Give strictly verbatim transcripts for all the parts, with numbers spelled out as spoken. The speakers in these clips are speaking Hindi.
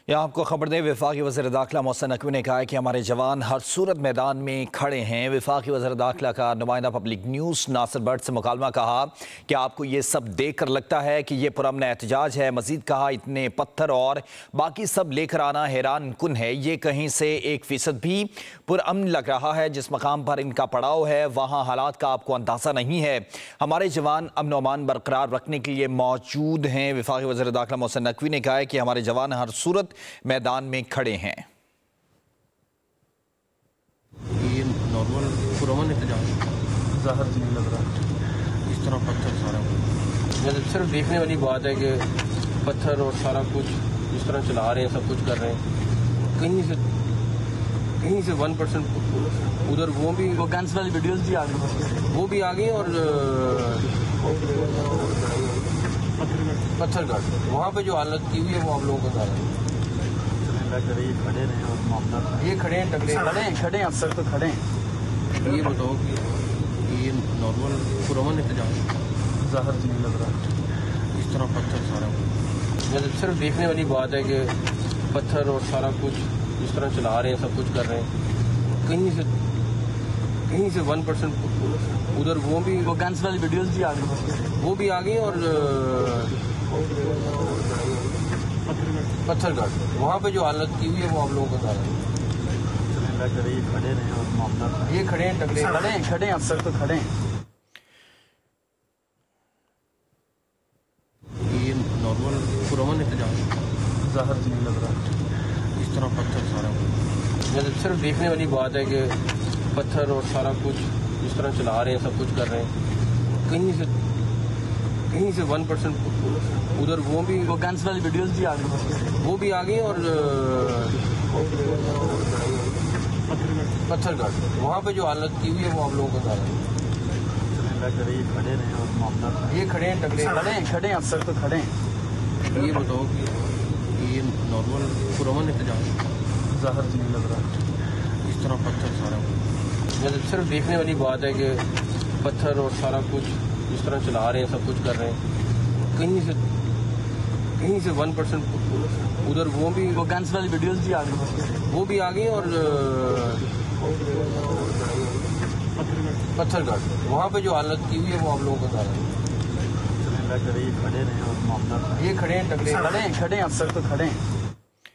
यहाँ आपको खबर दें, वफाकी वज़ीर दाखिला मोहसिन नकवी ने कहा है कि हमारे जवान हर सूरत मैदान में खड़े हैं। वफाकी वज़ीर दाखिला का नुमाइंदा पब्लिक न्यूज़ नासिर भट्ट से मुकालमा कहा कि आपको ये सब देख कर लगता है कि ये पुरअमन एहतजाज है। मजीद कहा, इतने पत्थर और बाकी सब लेकर आना हैरान कुन है। ये कहीं से एक फीसद भी पुरअमन लग रहा है। जिस मकाम पर इनका पड़ाव है वहाँ हालात का आपको अंदाज़ा नहीं है। हमारे जवान अमन व अमान बरकरार रखने के लिए मौजूद हैं। वफाकी वज़ीर दाखिला मोहसिन नकवी ने कहा है कि हमारे जवान हर सूरत मैदान में खड़े हैं। ये नॉर्मल पुरअमन एहतजाज ज़ाहिर नहीं लग रहा। इस तरह पत्थर सारा कुछ सिर्फ देखने वाली बात है कि पत्थर और सारा कुछ इस तरह चला रहे हैं, सब कुछ कर रहे हैं। कहीं से कहीं से वन परसेंट उधर वो भी वो कैंसर वाली वीडियोस भी आ गई, वो भी आ गई और पत्थर घाट वहाँ पे जो हालत की हुई है वो आप लोगों को बता रहे हैं। ये खड़े रहे और मामला ये खड़े हैं, टकरे खड़े हैं खड़े हैं अफसर तो खड़े हैं। ये बताओ कि ये नॉर्मल पुरअमन एहतजाज ज़ाहिर नहीं लग रहा। इस तरह पत्थर सारा कुछ सिर्फ देखने वाली बात है कि पत्थर और सारा कुछ इस तरह चला रहे हैं, सब कुछ कर रहे हैं। कहीं से कहीं से वन परसेंट उधर वो भी वो कैंसर वाली वीडियोस भी आ गई, वो भी आ गई और पत्थर घाट वहाँ पे जो हालत की हुई है वो आप लोगों को बता रहे हैं। ये खड़े रहे और मामला ये खड़े हैं, टकरे खड़े हैं खड़े हैं अफसर तो खड़े हैं। ये नॉर्मल पुरअमन एहतजाज ज़ाहिर नहीं लग रहा। इस तरह पत्थर सारा कुछ सिर्फ देखने वाली बात है कि पत्थर और सारा कुछ इस तरह चला रहे हैं, सब कुछ कर रहे हैं। कहीं से कहीं से वन परसेंट उधर वो भी वो कैंसर वाली वीडियोस भी आ गई, वो भी आ गई और पत्थर घाट वहाँ पे जो हालत की हुई है वो आप लोगों को बता रहे हैं। ये खड़े रहे और मामला ये खड़े हैं, टकरे खड़े हैं खड़े हैं अफसर तो खड़े हैं। ये बताओ कि ये नॉर्मल पुरअमन एहतजाज ज़ाहिर नहीं लग रहा। इस तरह पत्थर सारा कुछ सिर्फ देखने वाली बात है कि पत्थर और सारा कुछ इस तरह चला रहे हैं, सब कुछ कर रहे हैं। कहीं से कहीं से वन परसेंट उधर वो भी वो कैंसर वाली वीडियोस भी आ गई, वो भी आ गई और पत्थर घाट वहाँ पे जो हालत की हुई है वो आप लोगों को बता रहे हैं। ये खड़े रहे और मामला ये खड़े हैं, टकरे खड़े हैं खड़े हैं अफसर तो खड़े हैं।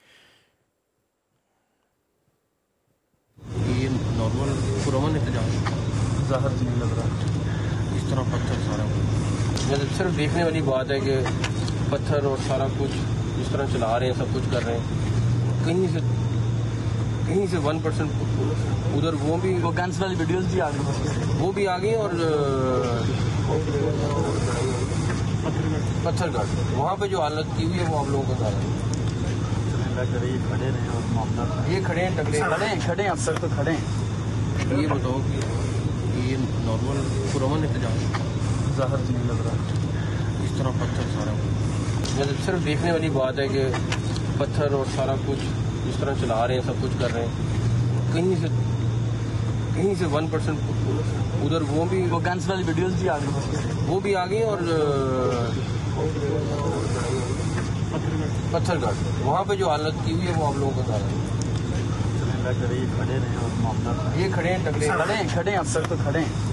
ये नॉर्मल पुरअमन एहतजाज ज़ाहिर नहीं लग रहा। इस तरह पत्थर सारा कुछ सिर्फ देखने वाली बात है कि पत्थर और सारा कुछ इस तरह चला रहे हैं, सब कुछ कर रहे हैं। कहीं से कहीं से वन परसेंट उधर वो भी वो कैंसर वाली वीडियोस भी आ गई, वो भी आ गई और पत्थर घाट वहाँ पे जो हालत की हुई है वो आप लोगों को बता रहे हैं। ये खड़े रहे और मामला ये खड़े हैं, टकरे खड़े हैं खड़े हैं अफसर तो खड़े हैं। ये बताओ कि ये नॉर्मल पुरअमन एहतजाज ज़ाहिर नहीं लग रहा। इस तरह पत्थर सारा कुछ सिर्फ देखने वाली बात है कि पत्थर और सारा कुछ इस तरह चला रहे हैं, सब कुछ कर रहे हैं। कहीं से कहीं से वन परसेंट उधर वो भी वो कैंसर वाली वीडियोस भी आ गई, वो भी आ गई और पत्थर घाट वहाँ पे जो हालत की हुई है वो आप लोगों को बता रहे हैं। ये खड़े रहे और मामला ये खड़े हैं, टकरे खड़े हैं खड़े हैं अफसर तो खड़े हैं।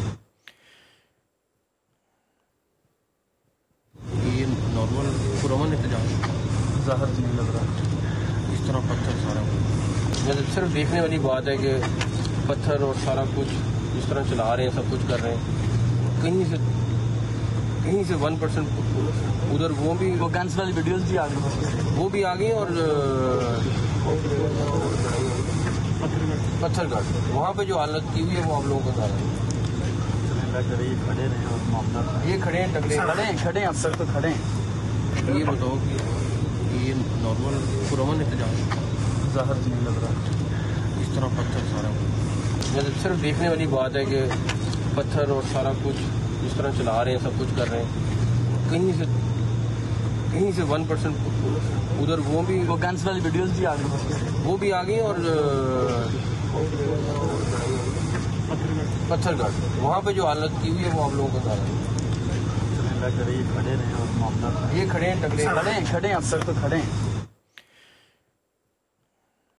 ये नॉर्मल पुरअमन एहतजाज ज़ाहिर नहीं लग रहा। इस तरह पत्थर सारा कुछ सिर्फ देखने वाली बात है कि पत्थर और सारा कुछ इस तरह चला रहे हैं, सब कुछ कर रहे हैं। कहीं से कहीं से वन परसेंट उधर वो भी वो कैंसर वाली वीडियोस भी आ गई, वो भी आ गई और पत्थर घाट वहाँ पे जो हालत की हुई है वो आप लोगों को बता रहे हैं। ये खड़े रहे और मामला ये खड़े हैं, टकरे खड़े हैं खड़े हैं अफसर तो खड़े हैं। ये बताओ कि ये नॉर्मल पुरअमन एहतजाज ज़ाहिर नहीं लग रहा। इस तरह पत्थर सारा कुछ सिर्फ देखने वाली बात है कि पत्थर और सारा कुछ इस तरह चला रहे हैं, सब कुछ कर रहे हैं। कहीं से कहीं से वन परसेंट उधर वो भी वो कैंसर वाली वीडियोस भी आ गई, वो भी आ गई और पत्थर घाट वहाँ पे जो हालत की हुई है वो आप लोगों को बता रहे हैं। ये खड़े रहे और मामला ये खड़े हैं, टकरे खड़े हैं खड़े हैं अफसर तो खड़े हैं।